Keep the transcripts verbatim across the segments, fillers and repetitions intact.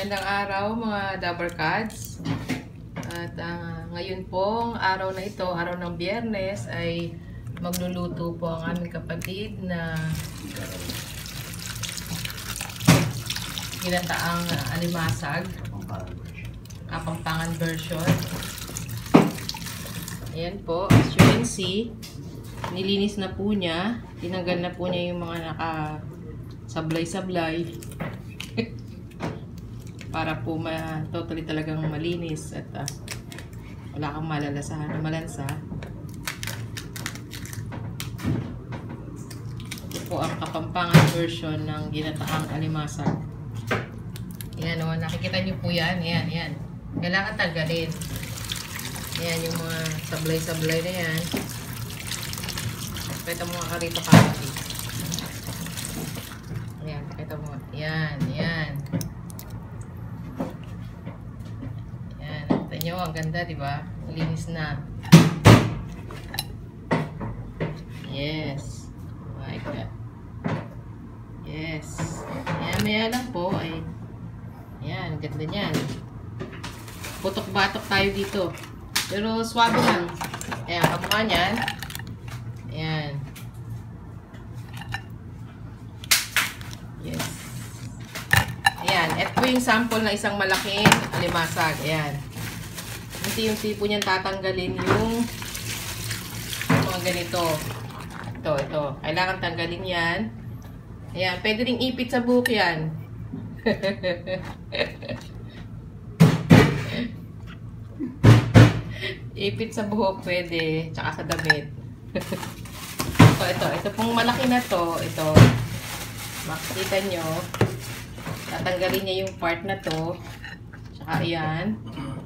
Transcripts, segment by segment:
Magandang araw mga Dabarkads. At uh, ngayon pong araw na ito, araw ng Biyernes, ay magluluto po ang aming kapatid na ginataang alimasag, Kapampangan version. Ayan po, as you can see, nilinis na po niya, tinanggal na po niya yung mga naka sablay-sablay para po ma totally talagang malinis at uh, wala kang malalasahan na malansa. Ito po ang Kapampangan version ng ginataang alimasag. Ayan o, nakikita nyo po yan. Ayan, ayan. Kailangan tanggalin. Ayan yung mga sablay-sablay na yan. Pakita mo nga rito kapatid. Ayan, pakita mo. Ayan, ayan. Ayan, nakita nyo, ang ganda, diba? Linis na. Yes. Like that. Yes. Ayan, maya lang po ay ayan, ganda niyan. Putok-batok tayo dito. Pero swabe lang. Ayan, kamukha niyan. Ayan. Yes. Ayan. Ito yung sample ng isang malaking alimasag. Ayan. Unti-unti po niyan tatanggalin yung mga ganito. Ito, ito. Kailangan tanggalin yan. Ayan. Pwede ring ipit sa buhok yan. Ipit sa buhok pwede. Tsaka sa damit. Ito, ito. Ito pong malaki na to. Ito. Makikita nyo, tatanggalin niya yung part na to. Tsaka ayan.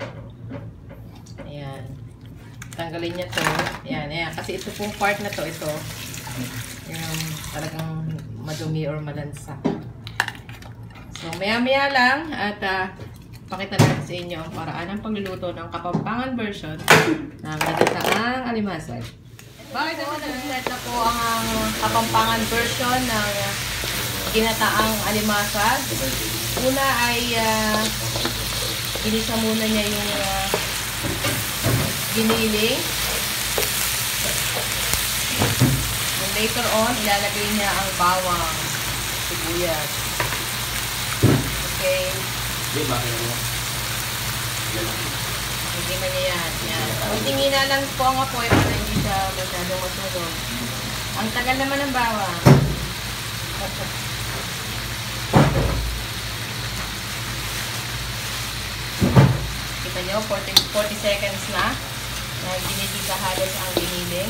Ayan. Tanggalin niya to. Ayan, ayan. Kasi ito pong part na to, ito. Yung talagang madumi or malansa. So, maya-maya lang at uh, pakita natin sa inyo ang paraan ng pagluluto ng Kapampangan version ng ginataang alimasag. Bakit naman na na po ang Kapampangan version ng ginataang alimasag? Una ay uh, ginisa muna niya yung uh, giniling. And later on, ilalagay niya ang bawang, sibuyas. Okay. Hindi ba kayo? Hindi man niya yan. Yan. Tingin na lang po ang apoy para hindi siya masyadong masunog. Ang tagal naman ng bawang. Kita nyo, forty, forty seconds na na ginigisa halos ang giniling.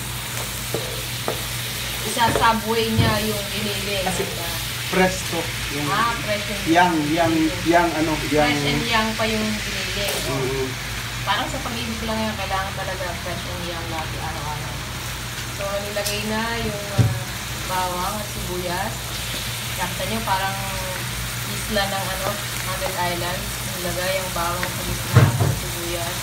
Isa-subway niya yung giniling. Kasi presto. Yung, ah, fresh and yang, yang, yang, ano, yang. Fresh and young pa yung giniling. Uh -huh. Parang sa pag-ibig lang yan, kailangan talaga fresh and young lagi araw-araw. So, nilagay na yung uh, bawang at sibuyas. Nakita nyo, parang isla ng ano, Magnet Island. Nilagay yung bawang sa isla at sibuyas.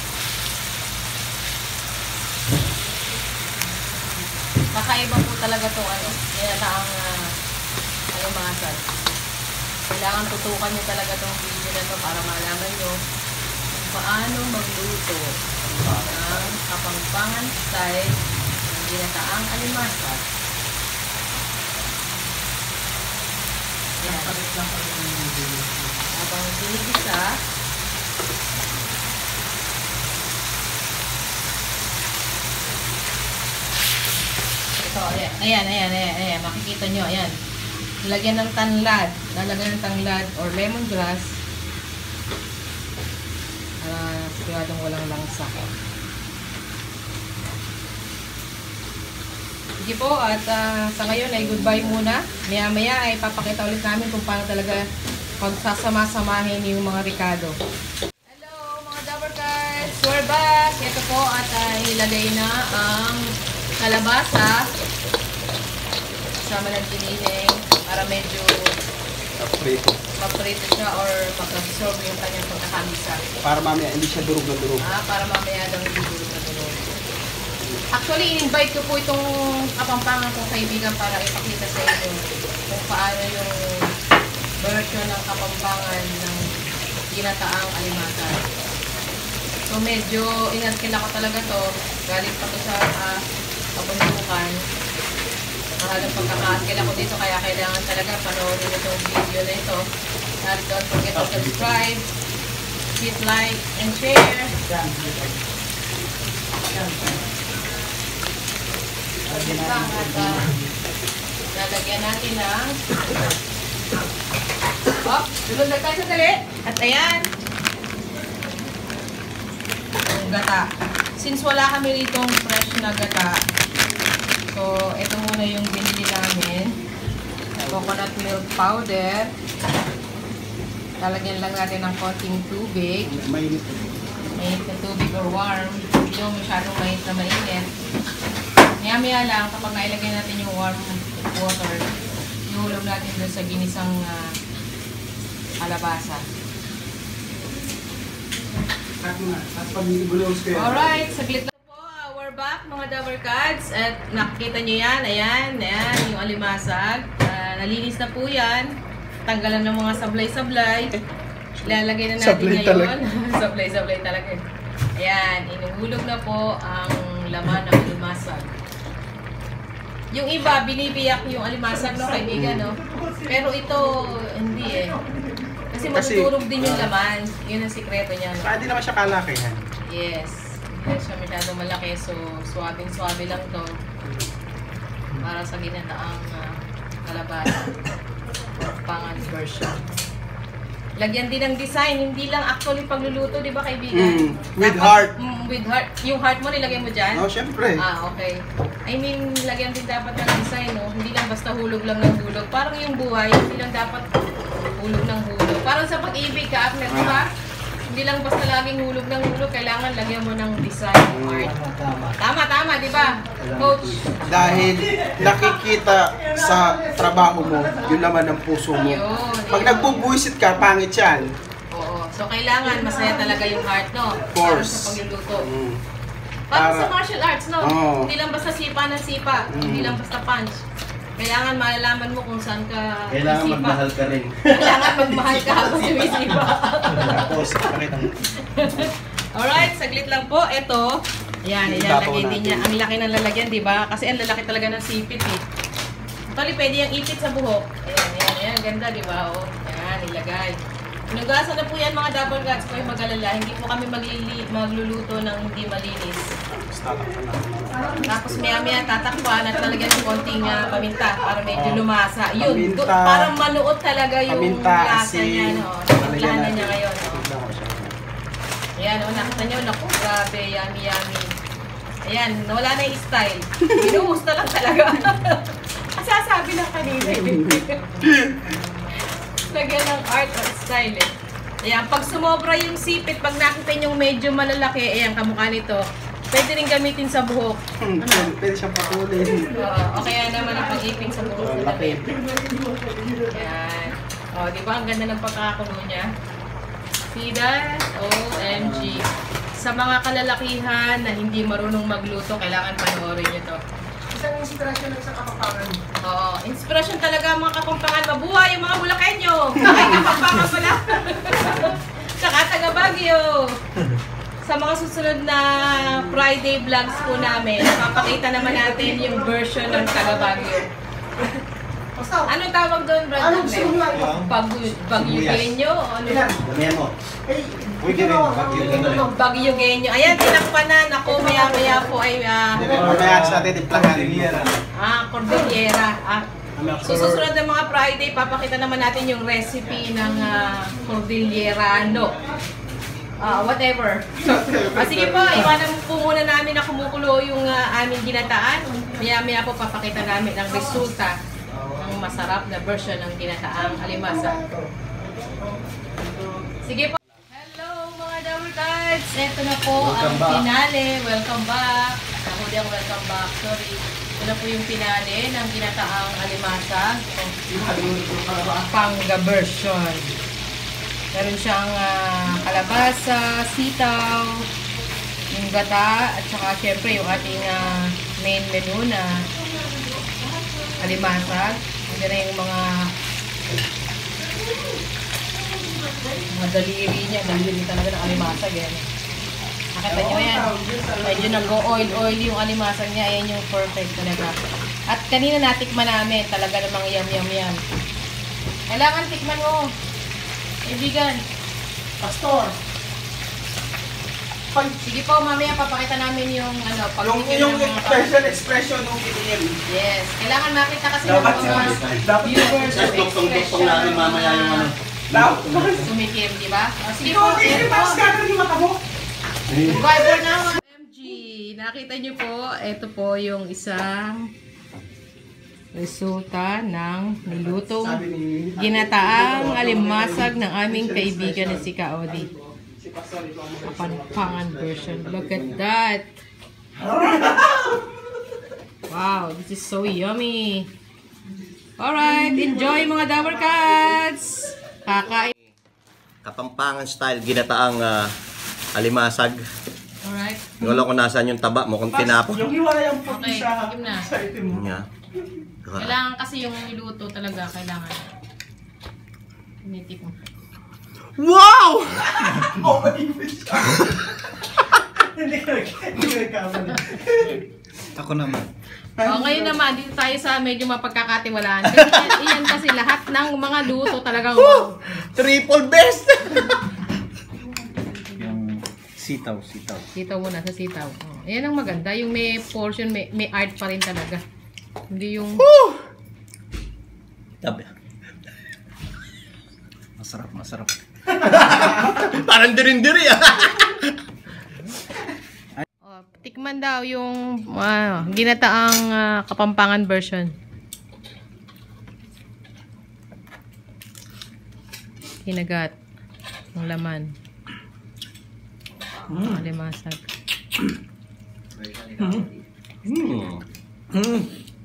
Kakaiba po talaga itong ano, ginataang uh, alimasag. Kailangan tutukan nyo talaga itong video na ito para malaman nyo kung paano magluto ng Kapampangan style ng ginataang alimasag. Yan. Habang binigisa, ito, ayan, ayan, ayan, ayan, ayan, makikita nyo, ayan. Lagyan ng tanlad, lalagyan ng tanlad or lemongrass para uh, siguradong walang langsa. Sige po, at uh, sa ngayon ay goodbye muna. Maya-maya ay papakita ulit namin kung paano talaga pagsasama-samahin yung mga ricado. Hello mga Dabarkads! We're back! Ito po at uh, ilagay na ang kalabasa kasama ng giniling para medyo Paprito. maprito siya or mag-absorb yung kanyang pagkakamisa. Para mamaya hindi siya durog na durog. Ah, para mamaya daw hindi durog na durog. Actually, in-invite ko po itong Kapampangan kong kaibigan para ipakita sa inyo kung paano yung version ng Kapampangan ng ginataang alimasag. So medyo inarkila ko talaga to. Galing pa to sa uh, kabundukan. Mahalang pagkakaarkila ko dito kaya kailangan talaga panoorin itong video na ito. At don't forget to subscribe, hit like, and share. At uh, lalagyan natin ng oh, lulundag tayo sa dali. At ayan yung gata. Since wala kami ritong fresh na gata, so ito muna yung binili namin. Coconut milk powder. Lalagyan lang natin ng konting tubig. Mainit. Mainit na tubig or warm. Hindi yung masyadong mainit na mainit. Maya-maya lang, kapag nailagay natin yung warm water, ihulog natin doon sa ginisang uh, kalabasa. Alright, saglit lang po. Uh, we're back mga Dabber Cats. At nakikita nyo yan, ayan, ayan, yung alimasag. Uh, nalinis na po yan. Tanggalan ng mga sablay-sablay. Ilalagay na natin sablay ngayon. Sablay-sablay talaga. Ayan, inuhulog na po ang laman ng alimasag. Yung iba, binibiyak yung alimasag, no, kaibigan, no? Pero ito, hindi eh. Kasi matutulog din yung laman. Yun ang sikreto niya, no? Hindi naman siya kalakihan. Yes. Hindi siya masyadong malaki. So, swabing-swabe lang to. Para sa ginataang uh, kalabasa. Pangan version. Lagyan din ng design, hindi lang actually pagluluto, di ba kaibigan? Mm, with dapat, heart. Mm, with heart. Yung heart mo nilagay mo dyan? Oh, syempre. Ah, okay. I mean, lagyan din dapat ng design, no? Hindi lang basta hulog lang ng hulog. Parang yung buhay, hindi lang dapat hulog ng hulog. Parang sa pag-ibig ka, Abner, di ba? Hindi lang basta laging hulog ng hulog, kailangan lagyan mo ng design, heart. Tama, tama, di ba? Coach? Dahil nakikita sa trabaho mo, yung laman ng puso mo. Yun. Pag nagbubuisit ka, pangit yan. Oo. So, kailangan masaya talaga yung heart, no? Of course. Para sa pagluluto. Mm. Parang Para- sa martial arts, no? Oo. Hindi lang basta sipa ng sipa. Mm. Hindi lang basta punch. Kailangan malalaman mo kung saan ka Kailangan sisipa. magmahal ka rin. Kailangan magmahal ka habang sumisipa. Tapos, pakita mo. Alright, saglit lang po. Ito, yan, ilalagay din niya. Ang laki ng lalagyan, di ba? Kasi ang lalaki talaga ng sipit, eh. Actually, pwede yung ipit sa buhok. Ayan, ayan, ayan. Ganda, di ba? O, yan, ilagay. Inugasan na po yan mga Dabber Cats ko yung mag-alala. Hindi po kami maglili, magluluto ng hindi malinis. Tapos maya-maya tatakpan at lalagyan ng konting uh, paminta para medyo lumasa. Yun, Paminta. parang manuot talaga yung Paminta, lasa asin. niya. No? Lalagyan Timplahan na natin. niya ngayon. No? Ayan, o, nakita nyo, naku, grabe, yummy, yummy. Ayan, nawala na yung style. Binuhus na lang talaga. Sasabi lang kanina. Lagyan ng art or style eh. Ayan, pag sumobra yung sipit, pag nakita nyo medyo malalaki, ayan, kamukha nito, pwede rin gamitin sa buhok. Hmm, pwede siyang patulin. Oo, o kaya naman ang pag-ipin sa buhok sa damit. Ayan. O, di ba ang ganda ng pagkakakulo niya? See that? O M G. Sa mga kalalakihan na hindi marunong magluto, kailangan panoorin nyo to. Isang inspirasyon lang sa kapampangan. Oo, inspirasyon talaga ang mga Kapampangan. Mabuhay yung mga Bulakenyo! Ay, Kapampangan pala! Tsaka taga Baguio! Sa mga susunod na Friday vlogs po namin, papakita naman natin yung version ng taga Baguio. Ano tawag doon, Brad? Ano gusto mo lang? Baguio-genyo? Ano? Damihan mo. Uy, gawin. Bagyo ka na rin. Baguio-genyo. Ayan, tinakpan na. Ako, maya-maya po ay... ah, Mamaya sa atin, timplahan. Ah, Cordillera. Ah, so, susunod na mga Friday, papakita naman natin yung recipe ng uh, Cordillerano. Ah, whatever. Ah, sige po, iwanan po muna namin na kumukulo yung uh, aming ginataan. Maya-maya po papakita namin ang resulta ng masarap na version ng ginataang alimasa. Sige po. Hello mga Dabber Cats! Ito na po ang finale. Welcome back. Ako din ang welcome back. Sorry. Ito na po yung finale ng ginataang alimasa. Pangga version. Meron siyang uh, kalabasa, sitaw, yung gata, at saka syempre yung ating uh, main menu na alimasag. Hindi na yung mga Mga daliri niya, daliri talaga ng alimasag yan. Nakita nyo yan. Medyo nag-oil-oil yung alimasag niya. Ayan yung perfect talaga. At kanina natikman namin. Talaga namang yum-yum-yum. Kailangan tikman mo. Kaibigan. Pastor! Pag, Sige po, mamaya papakita namin yung ano, pag yung, yung facial expression ng itinil. Yes. Kailangan makita kasi Dapat ng mga dapat viewers Just duktong-duktong natin mamaya yung ano. dapat sumikim, di ba? O, sige ikaw po, din ayan yung po. mas gano'n yung mata mo. Viber na mga M G. Nakita niyo po, ito po yung isang resulta ng nilutong ginataang alimasag ng aming kaibigan na si Kaodi. Kapampangan version. Look at that. Wow, this is so yummy. Alright, enjoy mga Dabber Cats. Kakain. Kapampangan style, ginataang ah, alimasag. Alright. Hindi ko alam kung nasaan yung taba mo, kung tinapon. Yung hiwalay ang puti Okay, sa, sige na. sa itim mo. Yeah. Kailangan kasi yung niluto talaga, kailangan. Tinitip mo. Wow! Oh, maibig siya. Hindi ka hindi ka nagkamali. Ako naman. O, ngayon naman, dito tayo sa medyo mapagkakatiwalaan. Kasi yan, yan kasi lahat ng mga luto talagang wow. Triple best! Yung sitaw, sitaw. Sitaw muna sa sitaw. O, yan ang maganda. Yung may portion, may, may art pa rin talaga. Hindi yung... Tabi. Masarap, masarap. Parang dirin-diri ah. O, tikman daw yung ah, ginataang ah, Kapampangan version. Kinagat. Ang laman. Mm. Alimasag. Hmm. Hmm.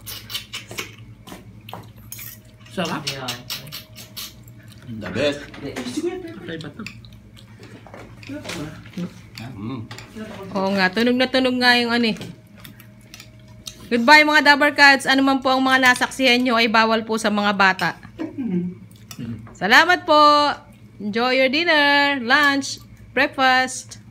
Sarap. The best. Mm. Oo nga, tunog na tunog nga yung ano eh. Goodbye mga Dabber Cats. Ano man po ang mga nasaksihan nyo ay bawal po sa mga bata. Salamat po. Enjoy your dinner, lunch, breakfast.